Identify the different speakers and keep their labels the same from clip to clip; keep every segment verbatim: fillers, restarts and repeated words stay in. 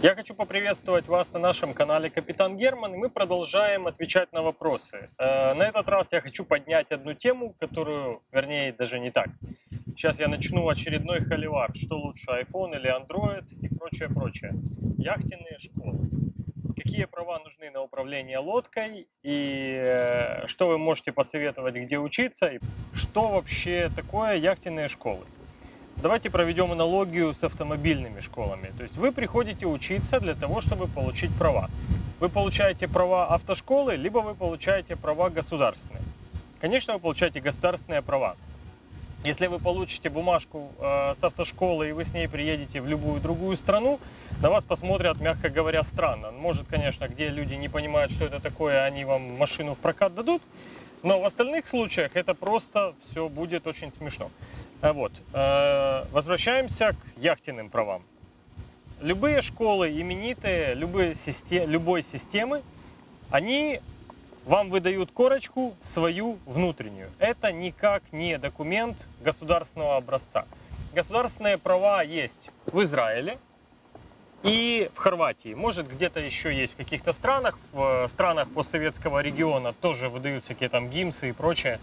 Speaker 1: Я хочу поприветствовать вас на нашем канале Капитан Герман, и мы продолжаем отвечать на вопросы. Э, На этот раз я хочу поднять одну тему, которую, вернее, даже не так. Сейчас я начну очередной холивар, что лучше, iPhone или Android и прочее, прочее. Яхтенные школы. Какие права нужны на управление лодкой и э, что вы можете посоветовать, где учиться, и что вообще такое яхтенные школы. Давайте проведем аналогию с автомобильными школами. То есть вы приходите учиться для того, чтобы получить права. Вы получаете права автошколы, либо вы получаете права государственные. Конечно, вы получаете государственные права. Если вы получите бумажку э, с автошколы и вы с ней приедете в любую другую страну, на вас посмотрят, мягко говоря, странно. Может, конечно, где люди не понимают, что это такое, они вам машину в прокат дадут, но в остальных случаях это просто все будет очень смешно. Вот. Возвращаемся к яхтенным правам. Любые школы именитые, любые систем, любой системы, они вам выдают корочку свою внутреннюю. Это никак не документ государственного образца. Государственные права есть в Израиле и в Хорватии. Может, где-то еще есть в каких-то странах. В странах постсоветского региона тоже выдаются какие-то там ГИМСы и прочее.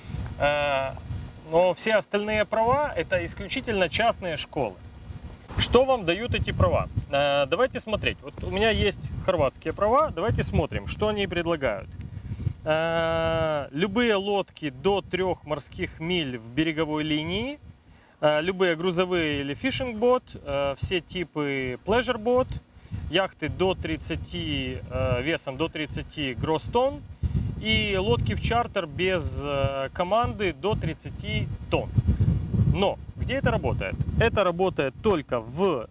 Speaker 1: Но все остальные права – это исключительно частные школы. Что вам дают эти права? Давайте смотреть. Вот у меня есть хорватские права. Давайте смотрим, что они предлагают. Любые лодки до трех морских миль в береговой линии, любые грузовые или фишинг-бот, все типы pleasure-бот, яхты до тридцати, весом до тридцати гросс-тонн, и лодки в чартер без команды до тридцати тонн. Но где это работает? Это работает только в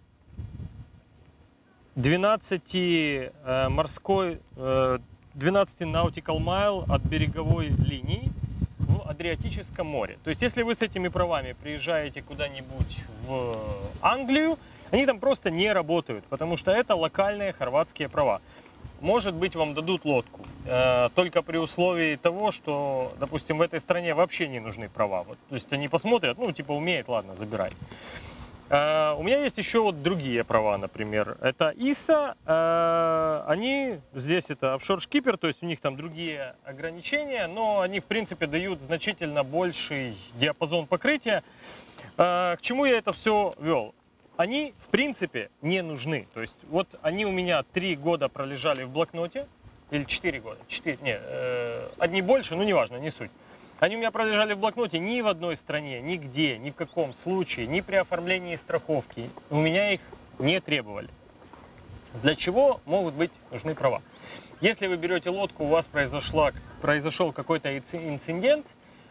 Speaker 1: двенадцати морской, двенадцати nautical mile от береговой линии в Адриатическом море. То есть, если вы с этими правами приезжаете куда-нибудь в Англию, они там просто не работают, потому что это локальные хорватские права. Может быть, вам дадут лодку, э, только при условии того, что, допустим, в этой стране вообще не нужны права. Вот, то есть они посмотрят, ну, типа, умеет, ладно, забирай. Э, у меня есть еще вот другие права, например. Это ИСА, э, они, здесь это офшор шкипер, то есть у них там другие ограничения, но они, в принципе, дают значительно больший диапазон покрытия. Э, к чему я это все вел? Они, в принципе, не нужны. То есть, вот они у меня три года пролежали в блокноте, или четыре года, четыре, не, э, одни больше, ну, неважно, не суть. Они у меня пролежали в блокноте ни в одной стране, нигде, ни в каком случае, ни при оформлении страховки. У меня их не требовали. Для чего могут быть нужны права? Если вы берете лодку, у вас произошла, произошел какой-то инцидент,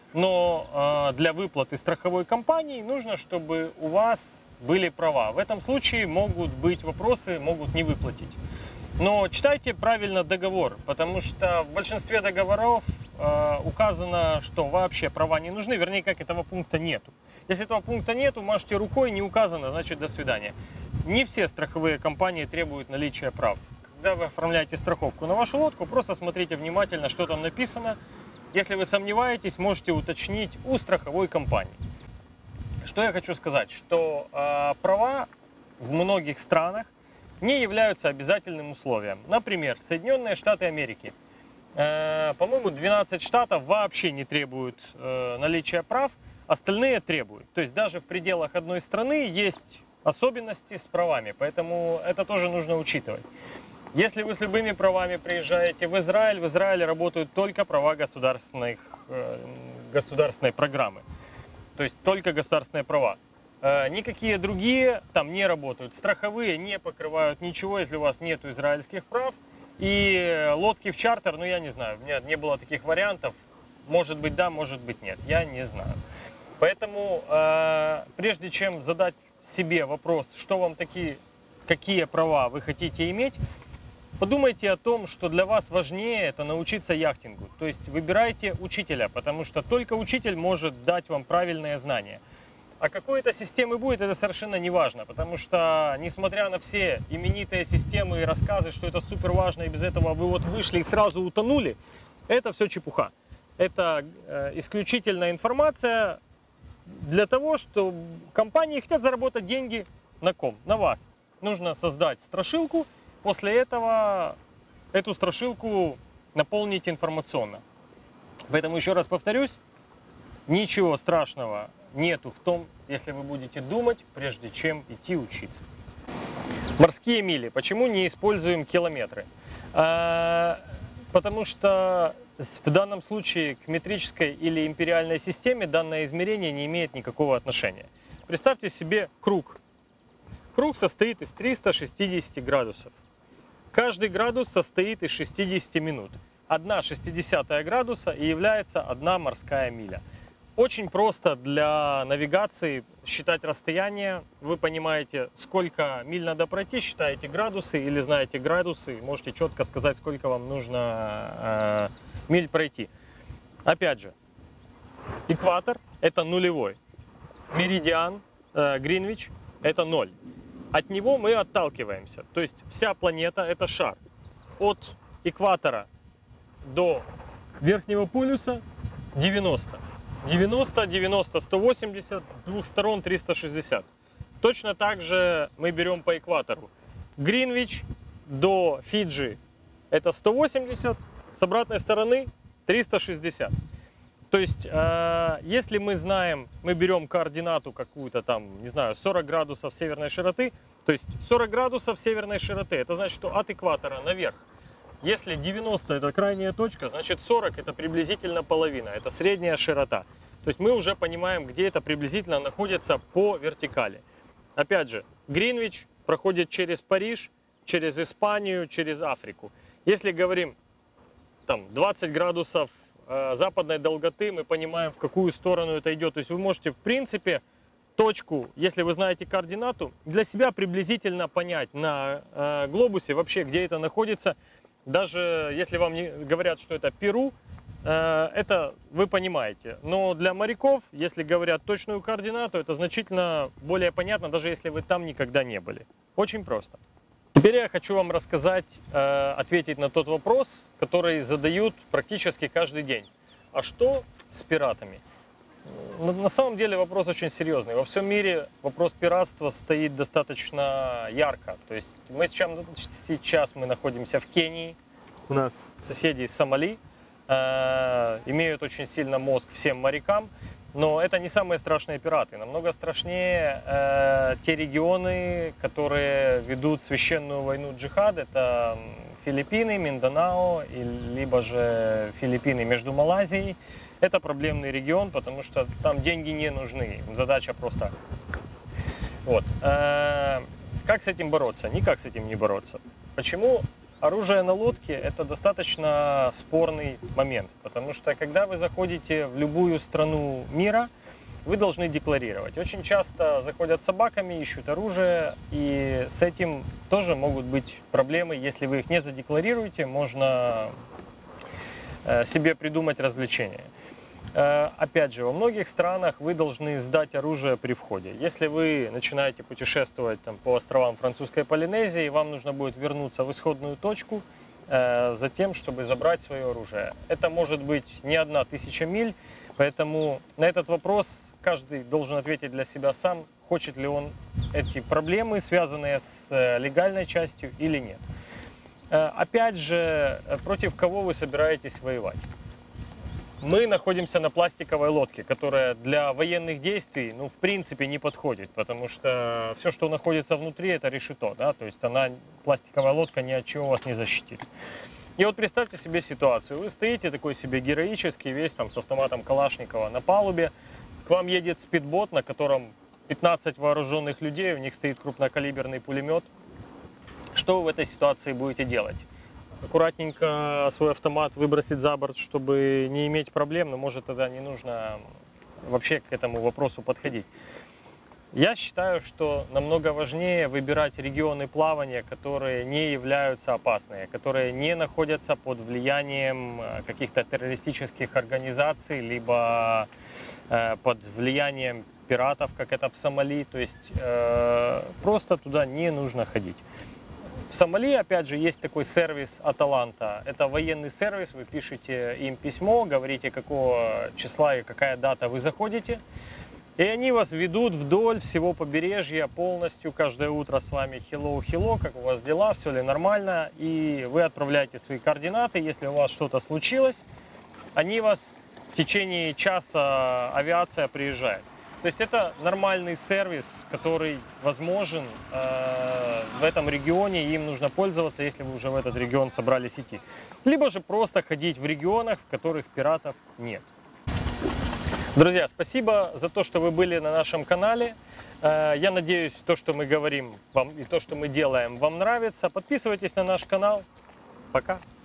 Speaker 1: но э, для выплаты страховой компании нужно, чтобы у вас были права. В этом случае могут быть вопросы, могут не выплатить. Но читайте правильно договор, потому что в большинстве договоров э, указано, что вообще права не нужны, вернее, как этого пункта нету. Если этого пункта нету, машите рукой, не указано, значит до свидания. Не все страховые компании требуют наличия прав. Когда вы оформляете страховку на вашу лодку, просто смотрите внимательно, что там написано. Если вы сомневаетесь, можете уточнить у страховой компании. Что я хочу сказать, что э, права в многих странах не являются обязательным условием. Например, Соединенные Штаты Америки. Э, по-моему, двенадцать штатов вообще не требуют э, наличия прав, остальные требуют. То есть даже в пределах одной страны есть особенности с правами, поэтому это тоже нужно учитывать. Если вы с любыми правами приезжаете в Израиль, в Израиле работают только права государственных, э, государственной программы. То есть только государственные права. Э, никакие другие там не работают. Страховые не покрывают ничего, если у вас нет израильских прав. И лодки в чартер, ну я не знаю, у меня не было таких вариантов. Может быть да, может быть нет, я не знаю. Поэтому э, прежде чем задать себе вопрос, что вам такие, какие права вы хотите иметь, подумайте о том, что для вас важнее это научиться яхтингу. То есть выбирайте учителя, потому что только учитель может дать вам правильные знания. А какой это системы будет, это совершенно не важно, потому что, несмотря на все именитые системы и рассказы, что это супер важно, и без этого вы вот вышли и сразу утонули, это все чепуха. Это э, исключительная информация для того, что компании хотят заработать деньги на ком? На вас. нужно создать страшилку, после этого эту страшилку наполнить информационно. Поэтому еще раз повторюсь, ничего страшного нету в том, если вы будете думать, прежде чем идти учиться. Морские мили. Почему не используем километры? А, потому что в данном случае к метрической или империальной системе данное измерение не имеет никакого отношения. Представьте себе круг. Круг состоит из трёхсот шестидесяти градусов. Каждый градус состоит из шестидесяти минут. Одна шестидесятая градуса и является одна морская миля. Очень просто для навигации считать расстояние. Вы понимаете, сколько миль надо пройти, считаете градусы или знаете градусы, можете четко сказать, сколько вам нужно э, миль пройти. Опять же, экватор это нулевой, меридиан, э, Гринвич это ноль. От него мы отталкиваемся, то есть вся планета это шар. От экватора до верхнего полюса девяносто. девяносто, девяносто, сто восемьдесят, с двух сторон триста шестьдесят. Точно так же мы берем по экватору. Гринвич до Фиджи это сто восемьдесят, с обратной стороны триста шестьдесят. То есть, э, если мы знаем, мы берем координату какую-то там, не знаю, сорок градусов северной широты, то есть сорок градусов северной широты, это значит, что от экватора наверх. Если девяносто это крайняя точка, значит сорок это приблизительно половина, это средняя широта. То есть мы уже понимаем, где это приблизительно находится по вертикали. Опять же, Гринвич проходит через Париж, через Испанию, через Африку. Если говорим там двадцать градусов э, западной долготы, мы понимаем, в какую сторону это идет. То есть вы можете в принципе точку, если вы знаете координату, для себя приблизительно понять на э, глобусе вообще, где это находится. Даже если вам не говорят, что это Перу, э, это вы понимаете. Но для моряков, если говорят точную координату, это значительно более понятно, даже если вы там никогда не были. Очень просто. Теперь я хочу вам рассказать, э, ответить на тот вопрос, который задают практически каждый день. А что с пиратами? На самом деле вопрос очень серьезный. Во всем мире вопрос пиратства стоит достаточно ярко. То есть мы сейчас, сейчас мы находимся в Кении. У нас соседи из Сомали э, имеют очень сильно мозг всем морякам. Но это не самые страшные пираты. Намного страшнее э, те регионы, которые ведут священную войну джихад. Это Филиппины, Минданао, либо же Филиппины между Малайзией. Это проблемный регион, потому что там деньги не нужны. Задача просто... Вот. Э, как с этим бороться? Никак с этим не бороться. Почему? Оружие на лодке – это достаточно спорный момент, потому что когда вы заходите в любую страну мира, вы должны декларировать. Очень часто заходят с собаками, ищут оружие, и с этим тоже могут быть проблемы. Если вы их не задекларируете, можно себе придумать развлечения. Опять же, во многих странах вы должны сдать оружие при входе. Если вы начинаете путешествовать там, по островам французской Полинезии, вам нужно будет вернуться в исходную точку э, за тем, чтобы забрать свое оружие. Это может быть не одна тысяча миль, поэтому на этот вопрос каждый должен ответить для себя сам, хочет ли он эти проблемы, связанные с легальной частью, или нет. Э, опять же, против кого вы собираетесь воевать? Мы находимся на пластиковой лодке, которая для военных действий, ну, в принципе, не подходит, потому что все, что находится внутри, это решето, да, то есть она, пластиковая лодка, ни от чего вас не защитит. И вот представьте себе ситуацию, вы стоите такой себе героический, весь там с автоматом Калашникова на палубе, к вам едет спидбот, на котором пятнадцать вооруженных людей, у них стоит крупнокалиберный пулемет. Что вы в этой ситуации будете делать? Аккуратненько свой автомат выбросить за борт, чтобы не иметь проблем, но может тогда не нужно вообще к этому вопросу подходить. Я считаю, что намного важнее выбирать регионы плавания, которые не являются опасными, которые не находятся под влиянием каких-то террористических организаций, либо э, под влиянием пиратов, как это в Сомали. То есть э, просто туда не нужно ходить. В Сомали, опять же, есть такой сервис Аталанта. Это военный сервис, вы пишете им письмо, говорите, какого числа и какая дата вы заходите. И они вас ведут вдоль всего побережья полностью, каждое утро с вами hello, hello, как у вас дела, все ли нормально. И вы отправляете свои координаты, если у вас что-то случилось, они вас в течение часа, авиация приезжает. То есть это нормальный сервис, который возможен э, в этом регионе, и им нужно пользоваться, если вы уже в этот регион собрались идти. Либо же просто ходить в регионах, в которых пиратов нет. Друзья, спасибо за то, что вы были на нашем канале. Э, я надеюсь, то, что мы говорим вам и то, что мы делаем, вам нравится. Подписывайтесь на наш канал. Пока!